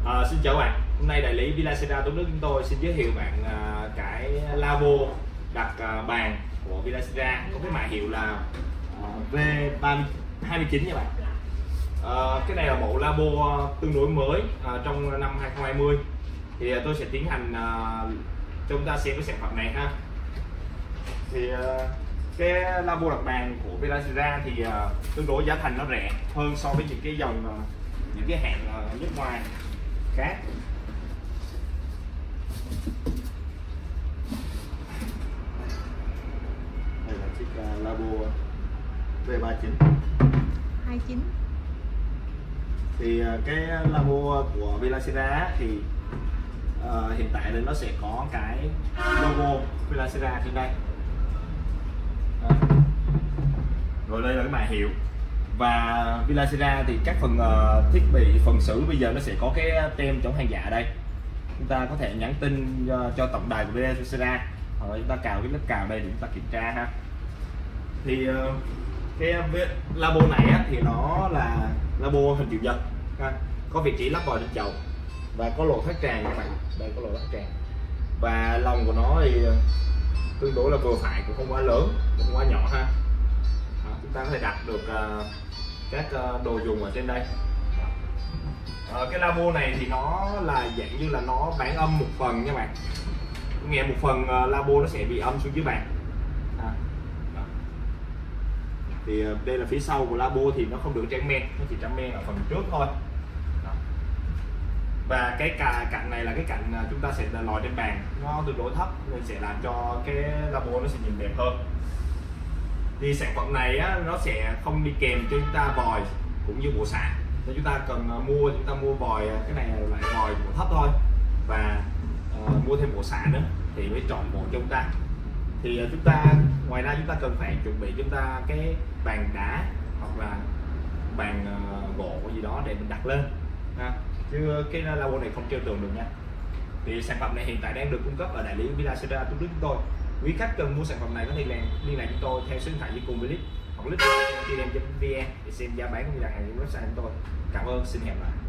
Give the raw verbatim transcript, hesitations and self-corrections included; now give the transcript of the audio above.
À, xin chào các bạn, hôm nay đại lý Villa Sierra Thủ Đức chúng tôi xin giới thiệu bạn à, cái labo đặt à, bàn của Villa Sierra có cái mã hiệu là à, V ba hai chín nha bạn. À, cái này là bộ labo tương đối mới à, trong năm hai không hai không. Thì à, tôi sẽ tiến hành à, cho chúng ta xem cái sản phẩm này ha. Thì à, cái labo đặt bàn của Villa Sierra thì à, tương đối giá thành nó rẻ hơn so với những cái dòng à, những cái hãng à, nước ngoài khác. Đây là chiếc uh, labo V ba chín hai chín. Thì uh, cái labo của Villa Sierra thì uh, hiện tại thì nó sẽ có cái logo Villa Sierra trên đây. À. Rồi đây là cái mã hiệu. Và Villa Sierra thì các phần uh, thiết bị phần xử bây giờ nó sẽ có cái tem chống hàng giả đây. Chúng ta có thể nhắn tin uh, cho tổng đài của Villa Sierra, hoặc là chúng ta cào cái lớp cào đây để chúng ta kiểm tra ha. Thì uh, cái labo này á, thì nó là labo hình chữ nhật ha. Có vị trí lắp vào trên chậu và có lỗ thoát tràn các bạn. Đây có lỗ thoát tràn. Và lòng của nó thì tương đối là vừa phải, cũng không quá lớn cũng không quá nhỏ ha. À, chúng ta có thể đặt được uh, các uh, đồ dùng ở trên đây. À, cái labo này thì nó là dạng như là nó bán âm một phần nha bạn. Nghe một phần uh, labo nó sẽ bị âm xuống dưới bàn. À, thì uh, đây là phía sau của labo thì nó không được tráng men, nó chỉ tráng men ở phần trước thôi. Đó. Và cái cà, cạnh này là cái cạnh uh, chúng ta sẽ lòi trên bàn, nó tương đối thấp nên sẽ làm cho cái labo nó sẽ nhìn đẹp hơn. Thì sản phẩm này á, nó sẽ không đi kèm cho chúng ta vòi cũng như bộ xả. Nếu chúng ta cần uh, mua, chúng ta mua vòi, cái này là loại vòi bộ thấp thôi, và uh, mua thêm bộ xả nữa thì mới chọn bộ cho chúng ta. Thì uh, chúng ta ngoài ra chúng ta cần phải chuẩn bị chúng ta cái bàn đá hoặc là bàn uh, gỗ gì đó để mình đặt lên ha. Chứ cái labo này không treo tường được nha. Thì sản phẩm này hiện tại đang được cung cấp ở đại lý Villa Sierra Thủ Đức chúng tôi. Quý khách cần mua sản phẩm này có thể liên liên lạc chúng tôi theo số điện thoại dưới cùng với clip hoặc click vào vn chấm vn để xem giá bán cũng như đặt hàng trên website chúng tôi. Cảm ơn, xin hẹn lại.